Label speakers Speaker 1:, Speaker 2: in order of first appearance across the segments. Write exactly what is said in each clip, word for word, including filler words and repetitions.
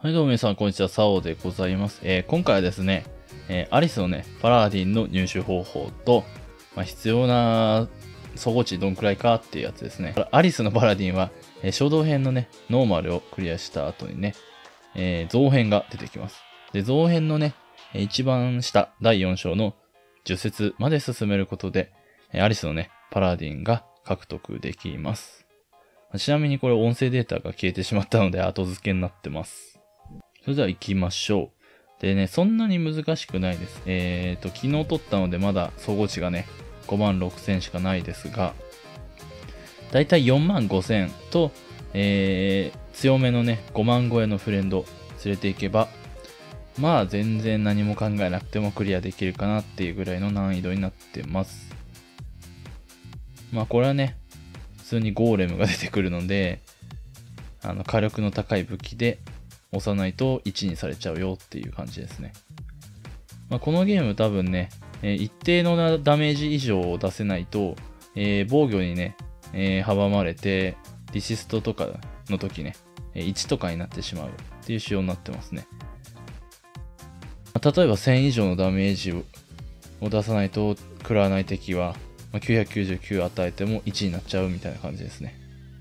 Speaker 1: はい、どうも皆さん、こんにちは。サオでございます。えー、今回はですね、えー、アリスのね、パラディンの入手方法と、まあ、必要な総合値どんくらいかっていうやつですね。アリスのパラディンは、えー、衝動編のね、ノーマルをクリアした後にね、えー、増編が出てきます。で、増編のね、一番下、だいよん章のじゅっ節まで進めることで、アリスのね、パラディンが獲得できます。ちなみにこれ音声データが消えてしまったので後付けになってます。それでは行きましょう。でね、そんなに難しくないです。えーと、昨日撮ったのでまだ総合値がね、ごまんろくせんしかないですが、だいたいよんまんごせんと、えー、強めのね、ごまん超えのフレンド連れていけば、まあ全然何も考えなくてもクリアできるかなっていうぐらいの難易度になってます。まあこれはね、普通にゴーレムが出てくるので、あの火力の高い武器で押さないといちにされちゃうよっていう感じですね。まあ、このゲーム多分ね、えー、一定のダメージ以上を出せないと、えー、防御にね、えー、阻まれて、ディシストとかの時ね、いちとかになってしまうっていう仕様になってますね。まあ、例えばせん以上のダメージを出さないと食らわない敵は、まあ、きゅうひゃくきゅうじゅうきゅう与えてもいちになっちゃうみたいな感じですね。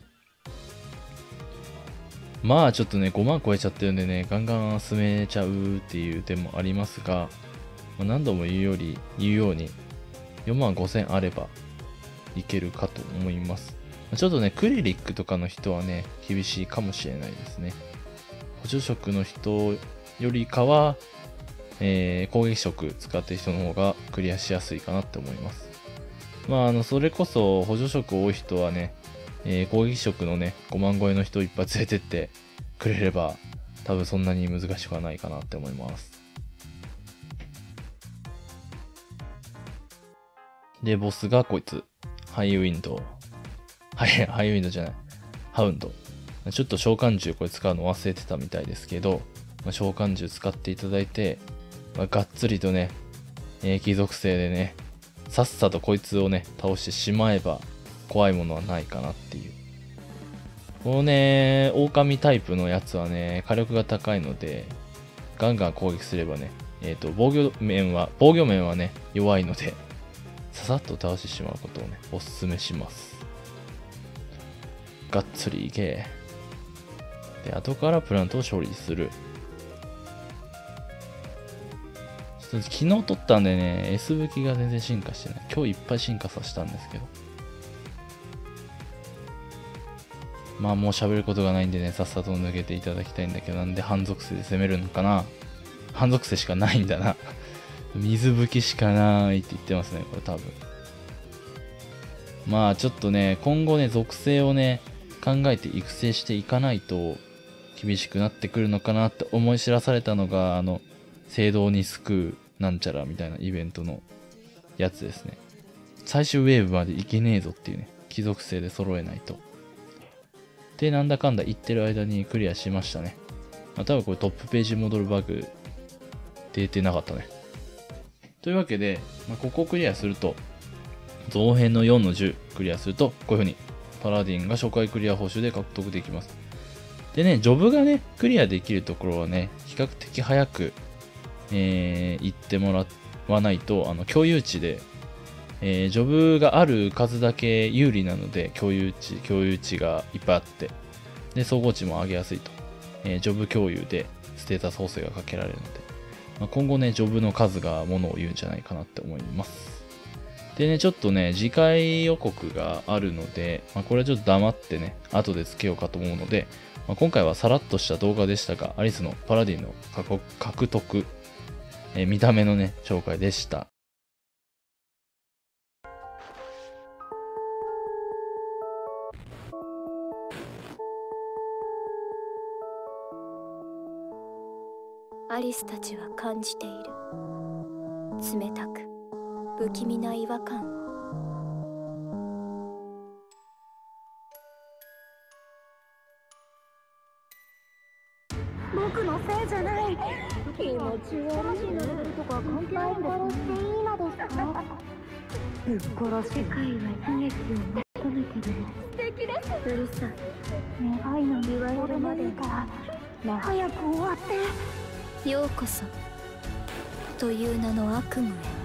Speaker 1: まあちょっとね、ごまん超えちゃってるんでね、ガンガン進めちゃうっていう点もありますが、まあ、何度も言うより、言うように、よんまんごせんあればいけるかと思います。ちょっとね、クリリックとかの人はね、厳しいかもしれないですね。補助色の人よりかは、えー、攻撃色使ってる人の方がクリアしやすいかなって思います。まあ、あの、それこそ補助色多い人はね、えー、攻撃色のね、ごまん超えの人をいっぱい連れてってくれれば、多分そんなに難しくはないかなって思います。で、ボスがこいつ。ハイウィンドウ。はい、ハイウィンドウじゃない。ハウンド。ちょっと召喚獣これ使うの忘れてたみたいですけど、まあ、召喚獣使っていただいて、まあ、がっつりとね、えー、貴族性でね、さっさとこいつをね、倒してしまえば、怖いものはないかなっていう。このね、狼タイプのやつはね、火力が高いので、ガンガン攻撃すればね、えっと、防御面は、防御面はね、弱いので、ささっと倒してしまうことをね、おすすめします。がっつりいけ。で、後からプラントを勝利する。ちょっと昨日取ったんでね、S 武器が全然進化してない。今日いっぱい進化させたんですけど。まあもう喋ることがないんでね、さっさと抜けていただきたいんだけど、なんで半属性で攻めるのかな。半属性しかないんだな。水武器しかないって言ってますね、これ多分。まあちょっとね、今後ね、属性をね、考えて育成していかないと厳しくなってくるのかなって思い知らされたのが、あの、聖堂に救うなんちゃらみたいなイベントのやつですね。最終ウェーブまでいけねえぞっていうね、貴族性で揃えないと。で、なんだかんだ言ってる間にクリアしましたね。まあ、多分これトップページ戻るバグ出てなかったね。というわけで、まあ、ここをクリアすると、増編のよんのじゅうクリアすると、こういう風にパラディンが初回クリア報酬で獲得できます。でね、ジョブがね、クリアできるところはね、比較的早く、えー、行ってもらわないと、あの、共有値で、えー、ジョブがある数だけ有利なので、共有値、共有値がいっぱいあって、で、総合値も上げやすいと。えー、ジョブ共有でステータス補正がかけられるので、まあ、今後ね、ジョブの数がものを言うんじゃないかなって思います。でね、ちょっとね、次回予告があるので、まあ、これはちょっと黙ってね、後でつけようかと思うので、まあ、今回はさらっとした動画でしたが、アリスのパラディンの獲得、えー、見た目のね、紹介でした。
Speaker 2: アリスたちは感じている。冷たく不気味な違和感を。
Speaker 3: 僕のせいじゃない。気持ち悪い。魂のレベルとか関係ないんですね。殺していいのですか？ぶっ殺し。世界は悲劇を求めてる。素敵です。うるさい。願いの言われるまでいいからね、早く終わって。
Speaker 2: ようこそという名の悪夢へ。